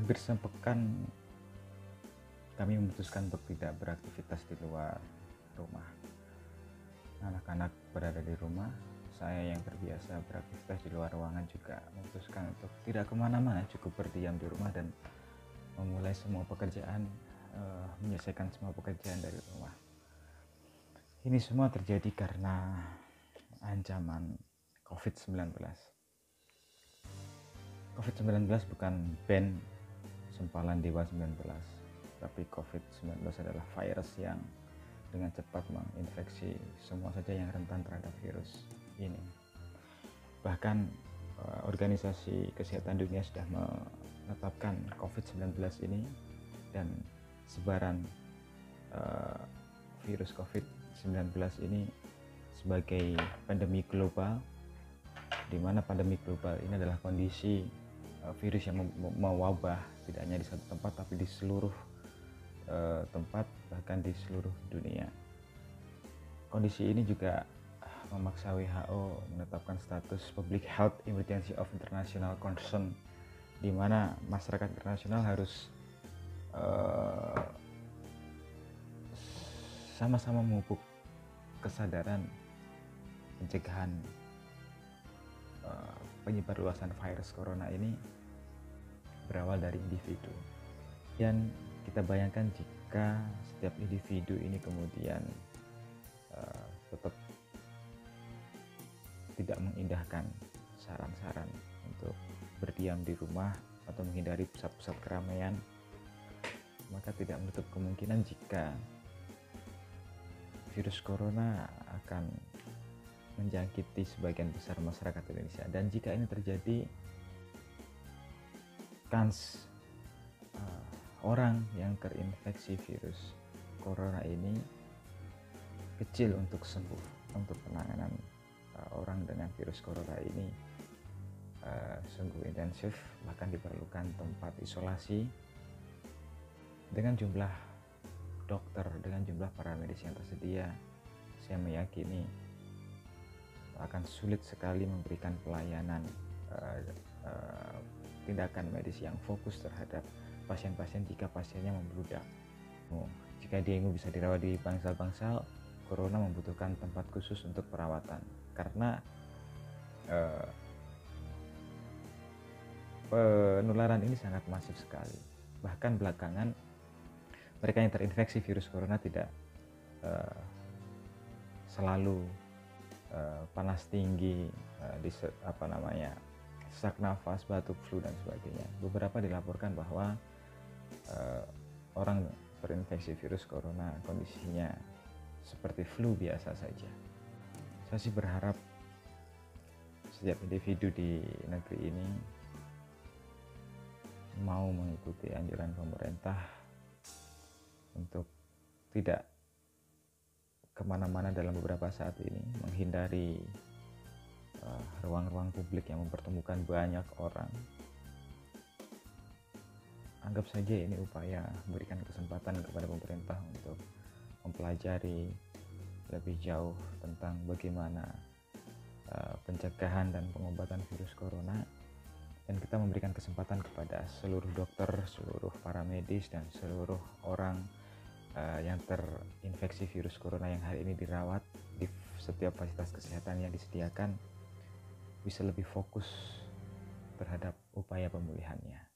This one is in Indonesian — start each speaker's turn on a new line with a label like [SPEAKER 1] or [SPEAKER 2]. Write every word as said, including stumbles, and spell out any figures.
[SPEAKER 1] Hampir sepekan kami memutuskan untuk tidak beraktivitas di luar rumah. Anak-anak berada di rumah, saya yang terbiasa beraktivitas di luar ruangan juga memutuskan untuk tidak kemana-mana, cukup berdiam di rumah dan memulai semua pekerjaan, uh, menyelesaikan semua pekerjaan dari rumah. Ini semua terjadi karena ancaman covid sembilan belas. covid sembilan belas bukan band sempalan Dewa sembilan belas, tapi covid sembilan belas adalah virus yang dengan cepat menginfeksi semua saja yang rentan terhadap virus ini. Bahkan organisasi kesehatan dunia sudah menetapkan covid sembilan belas ini dan sebaran uh, virus covid sembilan belas ini sebagai pandemi global, di mana pandemi global ini adalah kondisi uh, virus yang mewabah tidak hanya di satu tempat tapi di seluruh uh, tempat, bahkan di seluruh dunia. Kondisi ini juga memaksa W H O menetapkan status Public Health Emergency of International Concern, di mana masyarakat internasional harus uh, sama-sama memupuk kesadaran pencegahan uh, penyebarluasan virus corona ini berawal dari individu. Dan kita bayangkan jika setiap individu ini kemudian uh, tetap tidak mengindahkan saran-saran untuk berdiam di rumah atau menghindari pusat-pusat keramaian, maka tidak menutup kemungkinan jika virus corona akan menjangkiti sebagian besar masyarakat Indonesia. Dan jika ini terjadi, kans uh, orang yang terinfeksi virus corona ini kecil untuk sembuh. Untuk penanganan uh, orang dengan virus corona ini uh, sungguh intensif, bahkan diperlukan tempat isolasi dengan jumlah dokter, dengan jumlah para medis yang tersedia. Saya meyakini akan sulit sekali memberikan pelayanan uh, uh, tindakan medis yang fokus terhadap pasien-pasien jika pasiennya membludak. Oh, jika dengue bisa dirawat di bangsal-bangsal, corona membutuhkan tempat khusus untuk perawatan karena uh, penularan ini sangat masif sekali. Bahkan belakangan mereka yang terinfeksi virus corona tidak uh, selalu uh, panas tinggi, uh, di, apa namanya, sesak nafas, batuk, flu dan sebagainya. Beberapa dilaporkan bahwa uh, orang terinfeksi virus corona kondisinya seperti flu biasa saja. Saya sih berharap setiap individu di negeri ini mau mengikuti anjuran pemerintah untuk tidak kemana-mana dalam beberapa saat ini, menghindari uh, ruang-ruang publik yang mempertemukan banyak orang. Anggap saja ini upaya memberikan kesempatan kepada pemerintah untuk mempelajari lebih jauh tentang bagaimana uh, pencegahan dan pengobatan virus corona, dan kita memberikan kesempatan kepada seluruh dokter, seluruh para medis dan seluruh orang Uh, yang terinfeksi virus corona yang hari ini dirawat di setiap fasilitas kesehatan yang disediakan bisa lebih fokus terhadap upaya pemulihannya.